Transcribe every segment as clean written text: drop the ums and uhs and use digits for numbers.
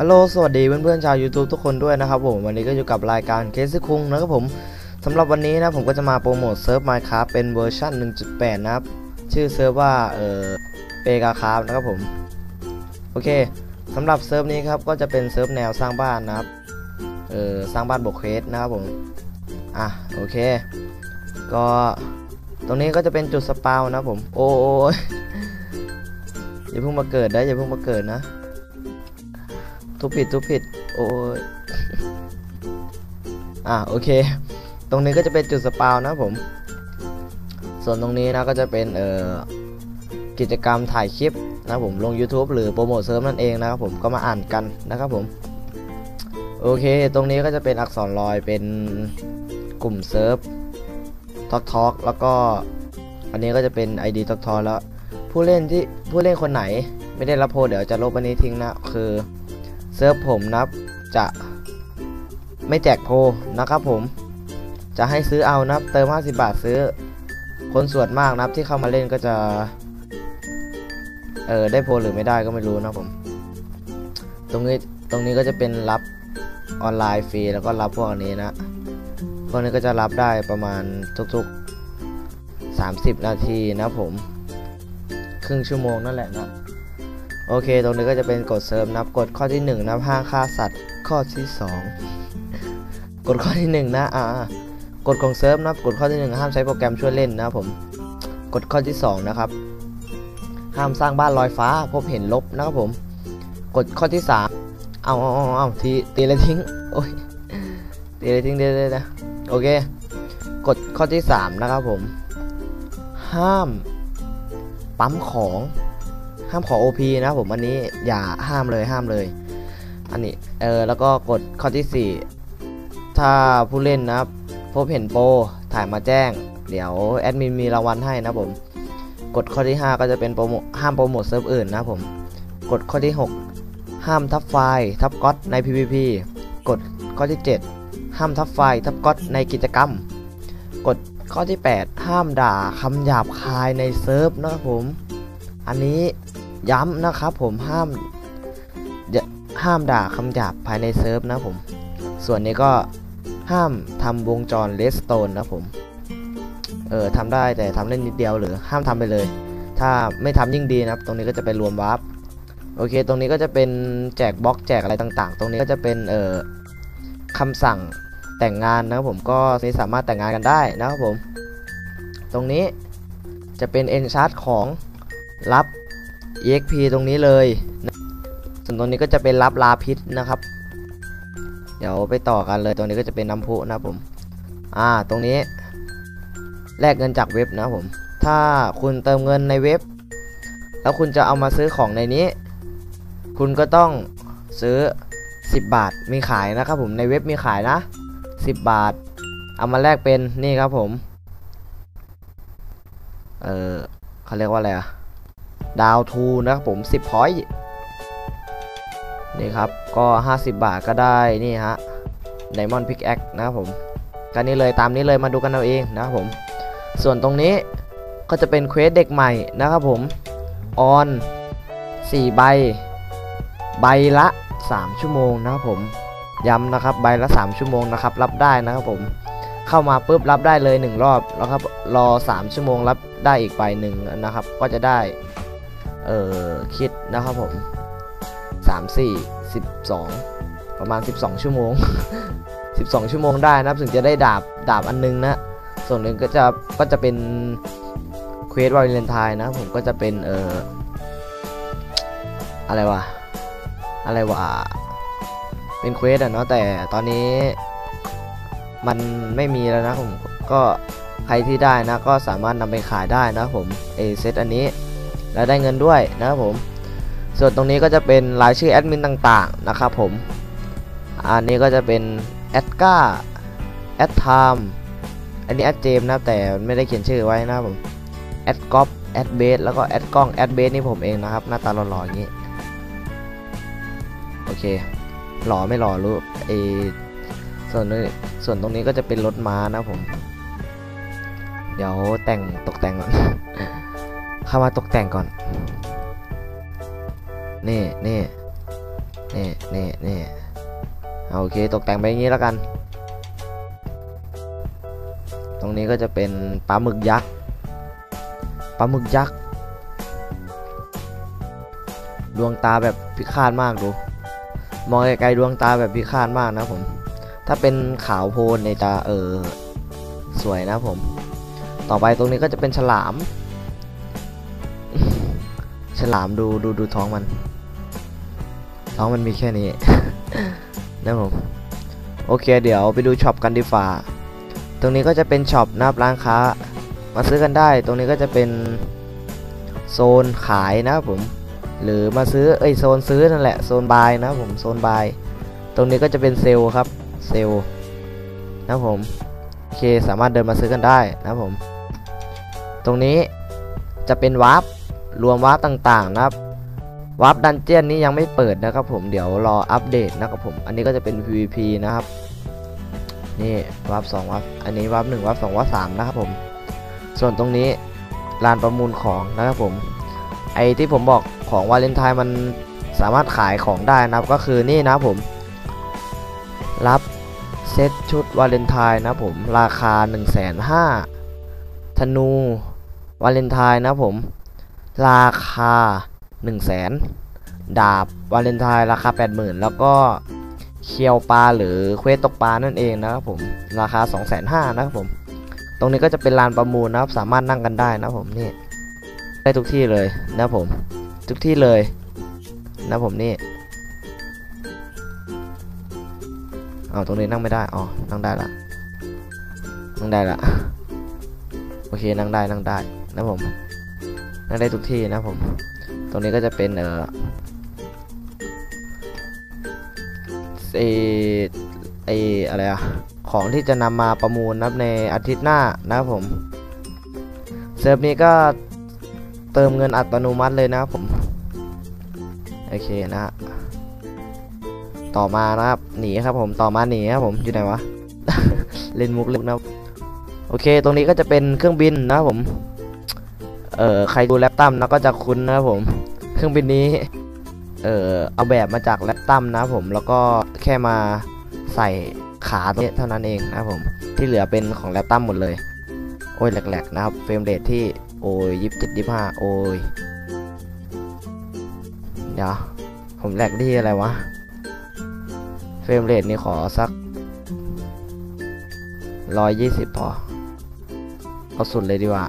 ฮัลโหลสวัสดีเพื่อนๆชาว YouTube ทุกคนด้วยนะครับผมวันนี้ก็อยู่กับรายการเคสคุงนะครับผมสำหรับวันนี้นะผมก็จะมาโปรโมทเซิร์ฟ Minecraft เป็นเวอร์ชัน 1.8 นะครับชื่อเซิร์ฟว่าเปกาคราฟนะครับผมโอเคสำหรับเซิร์ฟนี้ครับก็จะเป็นเซิร์ฟแนวสร้างบ้านนะครับสร้างบ้านบวกเควสนะครับผมโอเคก็ตรงนี้ก็จะเป็นจุดสปาวนะผมโอ้ยอย่าเพิ่งมาเกิดนะอย่าเพิ่งมาเกิดนะทุบผิดโอ้ยโอเคตรงนี้ก็จะเป็นจุดสปาวนะผมส่วนตรงนี้นะก็จะเป็นกิจกรรมถ่ายคลิปนะผมลง YouTube หรือโปรโมทเซิร์ฟนั่นเองนะครับผมก็มาอ่านกันนะครับผมโอเคตรงนี้ก็จะเป็นอักษรลอยเป็นกลุ่มเซิร์ฟทอล์กแล้วก็อันนี้ก็จะเป็น ID ทอล์กแล้วผู้เล่นคนไหนไม่ได้รับโพลเดี๋ยวจะลบอันนี้ทิ้งนะคือเซิร์ฟผมนะจะไม่แจกโพลนะครับผมจะให้ซื้อเอานะเติม50 บาทซื้อคนส่วนมากนะที่เข้ามาเล่นก็จะได้โพลหรือไม่ได้ก็ไม่รู้นะผมตรงนี้ก็จะเป็นรับออนไลน์ฟรีแล้วก็รับพวกนี้นะพวกนี้ก็จะรับได้ประมาณทุกๆ30 นาทีนะผมครึ่งชั่วโมงนั่นแหละนะโอเคตรงนี้ก็จะเป็นกดเซิร์ฟนะกดข้อที่1นะห้ามฆ่าสัตว์ข้อที่2กดข้อที่1นะกฎของเซิร์ฟนะกดข้อที่1ห้ามใช้โปรแกรมช่วยเล่นนะผมกดข้อที่2นะครับห้ามสร้างบ้านลอยฟ้าพบเห็นลบนะครับผมกดข้อที่3เอาตีเลยทิ้งโอ้ยตีเลยทิ้งได้นะโอเคกดข้อที่3นะครับผมห้ามปั๊มของห้ามขอ OP นะผมอันนี้อย่าห้ามเลยอันนี้แล้วก็กดข้อที่4ถ้าผู้เล่นนะครับพบเห็นโปรถ่ายมาแจ้งเดี๋ยวแอดมินมีรางวัลให้นะผมกดข้อที่5ก็จะเป็นห้ามโปรโมทเซิร์ฟอื่นนะผมกดข้อที่6ห้ามทับไฟล์ทับก๊อตใน PVP กดข้อที่7ห้ามทับไฟล์ทับก๊อตในกิจกรรมกดข้อที่8ห้ามด่าคำหยาบคายในเซิร์ฟนะครับผมอันนี้ย้ำนะครับผมห้ามด่าคำหยาบภายในเซิร์ฟนะผมส่วนนี้ก็ห้ามทำวงจรเลสโตนนะผมทำได้แต่ทำได้นิดเดียวหรือห้ามทำไปเลยถ้าไม่ทำยิ่งดีนะครับตรงนี้ก็จะไปรวมวาร์ปโอเคตรงนี้ก็จะเป็นแจกบล็อกแจกอะไรต่างๆตรงนี้ก็จะเป็นคำสั่งแต่งงานนะครับผมก็นี่สามารถแต่งงานกันได้นะครับผมตรงนี้จะเป็นเอนชาร์ตของรับ EXP ตรงนี้เลยส่วนตรงนี้ก็จะเป็นรับลาพิษนะครับเดี๋ยวไปต่อกันเลยตรงนี้ก็จะเป็นน้ำพุนะผมตรงนี้แลกเงินจากเว็บนะผมถ้าคุณเติมเงินในเว็บแล้วคุณจะเอามาซื้อของในนี้คุณก็ต้องซื้อ10 บาทมีขายนะครับผมในเว็บมีขายนะ10 บาทเอามาแลกเป็นนี่ครับผมเขาเรียกว่าอะไรดาวทูนะครับผม10 พอยต์นี่ครับก็50 บาทก็ได้นี่ฮะไดมอนด์พิกแอคนะครับผมกันนี้เลยตามนี้เลยมาดูกันเอาเองนะครับผมส่วนตรงนี้ก็จะเป็นเควสเด็กใหม่นะครับผมออน4 ใบละ3 ชั่วโมงนะครับผมย้ำนะครับใบละ3 ชั่วโมงนะครับรับได้นะครับผมเข้ามาปุ๊บรับได้เลย1 รอบแล้วครับรอ3 ชั่วโมงรับได้อีกใบหนึ่งนะครับก็จะได้คิดนะครับผม3 4 12ประมาณ12 ชั่วโมง12 ชั่วโมงได้นะครับถึงจะได้ดาบอันนึงนะส่วนหนึ่งก็จะเป็นเควสวาเลนไทน์นะผมก็จะเป็นอะไรวะเป็นเควสเนาะแต่ตอนนี้มันไม่มีแล้วนะผมก็ใครที่ได้นะก็สามารถนำไปขายได้นะผมเซตอันนี้แล้วได้เงินด้วยนะครับผมส่วนตรงนี้ก็จะเป็นรายชื่อแอดมินต่างๆนะครับผมอันนี้ก็จะเป็นแอดก้าแอดไทม์อันนี้แอดเจมนะแต่ไม่ได้เขียนชื่อไว้นะครับผมแอดก๊อปแอดเบสแล้วก็แอดกล้องแอดเบสนี่ผมเองนะครับหน้าตาหล่อๆอย่างนี้โอเคหล่อไม่หล่อรู้ส่วนตรงนี้ก็จะเป็นรถม้านะผมเดี๋ยวตกแต่งก่อน เข้ามาตกแต่งก่อนนี่นี่โอเคตกแต่งไปอย่างนี้แล้วกันตรงนี้ก็จะเป็นปลาหมึกยักษ์ดวงตาแบบพิฆาตมากดูมองไกลๆดวงตาแบบพิฆาตมากนะผมถ้าเป็นขาวโพลนในตาสวยนะผมต่อไปตรงนี้ก็จะเป็นฉลาม ฉลามดูท้องมันมีแค่นี้ นะผมโอเคเดี๋ยวไปดูช็อปกันดีฝ่าตรงนี้ก็จะเป็นช็อปนะครับร้านค้ามาซื้อกันได้ตรงนี้ก็จะเป็นโซนขายนะครับผมหรือมาซื้อโซนซื้อนั่นแหละโซนบายนะครับผมโซนบายตรงนี้ก็จะเป็นเซลล์ครับเซลล์นะครับผมโอเคสามารถเดินมาซื้อกันได้นะครับผมตรงนี้จะเป็นวาร์ปรวมวาร์ปต่างๆนะครับวาร์ปดันเจี้ยนนี้ยังไม่เปิดนะครับผมเดี๋ยวรออัปเดตนะครับผมอันนี้ก็จะเป็น PVP นะครับนี่วาร์ป2วาร์ปอันนี้วาร์ป1วาร์ป2วาร์ป3นะครับผมส่วนตรงนี้ลานประมูลของนะครับผมไอที่ผมบอกของวาเลนไทน์มันสามารถขายของได้นะครับก็คือนี่นะผมรับเซตชุดวาเลนไทน์นะผมราคา 150,000 ธนูวาเลนไทน์นะผมราคา 100,000 ดาบวาเลนไทน์ราคา 80,000 แล้วก็เคียวปลาหรือเควสตกปลานั่นเองนะครับผมราคา 250,000 นะครับผมตรงนี้ก็จะเป็นลานประมูลนะครับสามารถนั่งกันได้นะผมนี่ได้ทุกที่เลยนะผมทุกที่เลยนะผมนี่ตรงนี้นั่งไม่ได้นั่งได้ละโอเคนั่งได้นะผมนั่งได้ทุกที่นะผมตรงนี้ก็จะเป็นอะไรของที่จะนำมาประมูลนับในอาทิตย์หน้านะครับผมเซิร์ฟนี้ก็เติมเงินอัตโนมัติเลยนะครับผมโอเคนะฮะต่อมานะครับหนีครับผมต่อมาหนีครับผมอยู่ไหนวะ เล่นมุกนะโอเคตรงนี้ก็จะเป็นเครื่องบินนะครับผมใครดูแรปตัมนะก็จะคุ้นนะครับผมเครื่องบินนี้เอาแบบมาจากแรปตัมนะผมแล้วก็แค่มาใส่ขาตัวนี้เท่านั้นเองนะครับผมที่เหลือเป็นของแรปตัมหมดเลยโอ้ยแหลกๆนะครับเฟรมเรทที่โอ้ย27-25โอ้ยเดี๋ยวผมแหลกที่อะไรวะเฟรมเรทนี่ขอสัก120พอเอาสุดเลยดีกว่า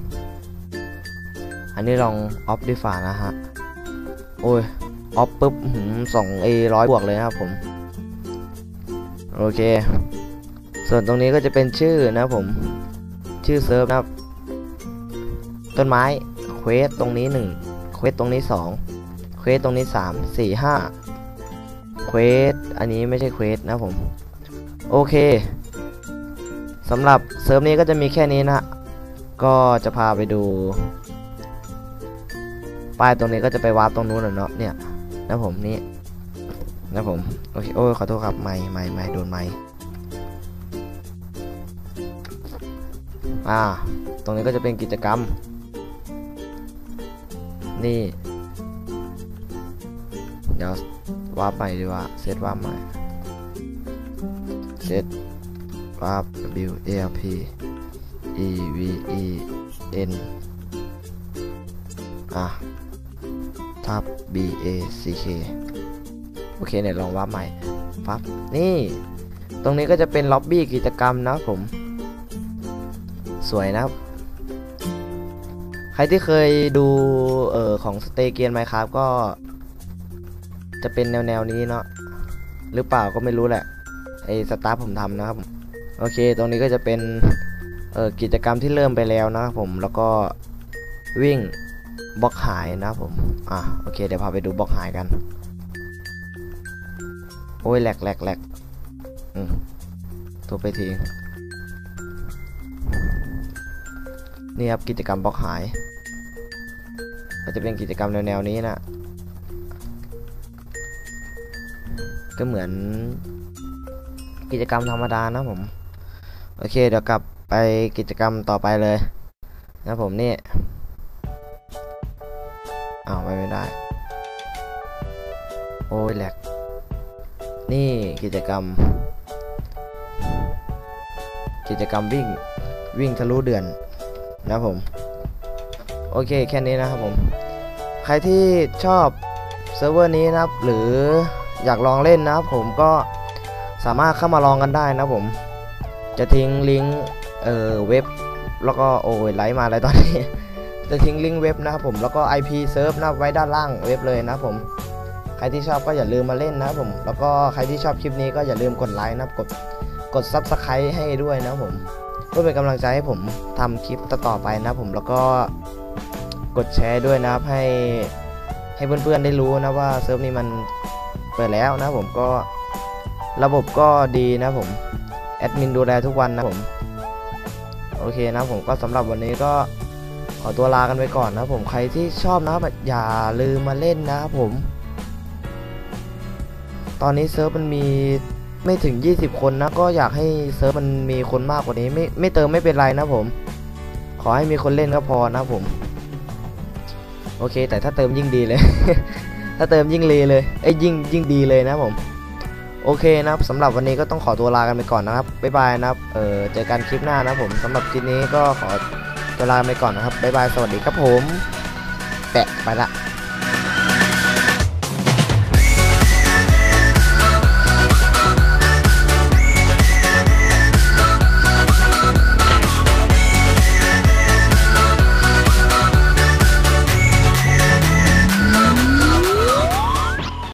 อันนี้ลองออฟดีฝ่านะฮะโอ้ยออฟปุ๊บ100 บวกเลยนะครับผมโอเคส่วนตรงนี้ก็จะเป็นชื่อนะผมชื่อเซิร์ฟนะครับต้นไม้เควสตรงนี้1เควสตรงนี้2เควสตรงนี้3 4 5เควสอันนี้ไม่ใช่เควสนะผมโอเคสำหรับเซิร์ฟนี้ก็จะมีแค่นี้นะก็จะพาไปดูป้ายตรงนี้ก็จะไปวาร์ปตรงนู้นเนาะเนี่ยนะผมนี่นะผมโอเคโอ้ยขอโทษครับไม่โดนไมค์ตรงนี้ก็จะเป็นกิจกรรมนี่เดี๋ยววาร์ปใหม่ดีกว่าเซตวาร์ปใหม่เซตวาร์ป W A R P E V E N ทับ B A C K โอเคเนี่ยลองวาร์ปใหม่ปั๊บนี่ตรงนี้ก็จะเป็นล็อบบี้กิจกรรมนะผมสวยนะครับใครที่เคยดูของสเตเกียนไมค์ครับก็จะเป็นแนวนี้เนาะหรือเปล่าก็ไม่รู้แหละไอสตาร์ผมทำนะครับโอเคตรงนี้ก็จะเป็นกิจกรรมที่เริ่มไปแล้วนะครับผมแล้วก็วิ่งบล็อกหายนะครับผมโอเคเดี๋ยวพาไปดูบล็อกหายกันโอ้ยแหลกตัวไปทีนี่ครับกิจกรรมบล็อกหายก็จะเป็นกิจกรรมแนวนี้นะก็เหมือนกิจกรรมธรรมดานะผมโอเคเดี๋ยวกลับไปกิจกรรมต่อไปเลยนะผมนี่ไปไม่ได้โอ้ยแหลกนี่กิจกรรมวิ่งทะลุเดือนนะผมโอเคแค่นี้นะครับผมใครที่ชอบเซิร์ฟเวอร์นี้นะครับหรืออยากลองเล่นนะครับผมก็สามารถเข้ามาลองกันได้นะผมจะทิ้งลิงก์เว็บแล้วก็โอ้ยไลฟ์มาอะไรตอนนี้ จะทิ้งลิงก์เว็บนะครับผมแล้วก็ IP เซิร์ฟนะไว้ด้านล่างเว็บเลยนะผมใครที่ชอบก็อย่าลืมมาเล่นนะครับผมแล้วก็ใครที่ชอบคลิปนี้ก็อย่าลืมกดไลค์นะครับกด Subscribe ให้ด้วยนะผมเพื่อเป็นกำลังใจให้ผมทำคลิปต่อๆไปนะผมแล้วก็กดแชร์ด้วยนะครับให้เพื่อนๆได้รู้นะว่าเซิร์ฟนี้มันเปิดแล้วนะผมก็ระบบก็ดีนะผมแอดมินดูแลทุกวันนะผมโอเคนะผมก็สำหรับวันนี้ก็ขอตัวลากันไปก่อนนะผมใครที่ชอบนะครับอย่าลืมมาเล่นนะครับผมตอนนี้เซิร์ฟมันมีไม่ถึง20คนนะก็อยากให้เซิร์ฟมันมีคนมากกว่านี้ไม่เติมไม่เป็นไรนะผมขอให้มีคนเล่นก็พอนะผมโอเคแต่ถ้าเติมยิ่งดีเลย ถ้าเติมยิ่งเลยยิ่งดีเลยนะผมโอเคนะครับสำหรับวันนี้ก็ต้องขอตัวลากันไปก่อนนะครับบ๊ายบายนะครับเจอกันคลิปหน้านะผมสำหรับคลิปนี้ก็ขอตัวลาไปก่อนนะครับบ๊ายบายสวัสดีครับผมแปะไปละ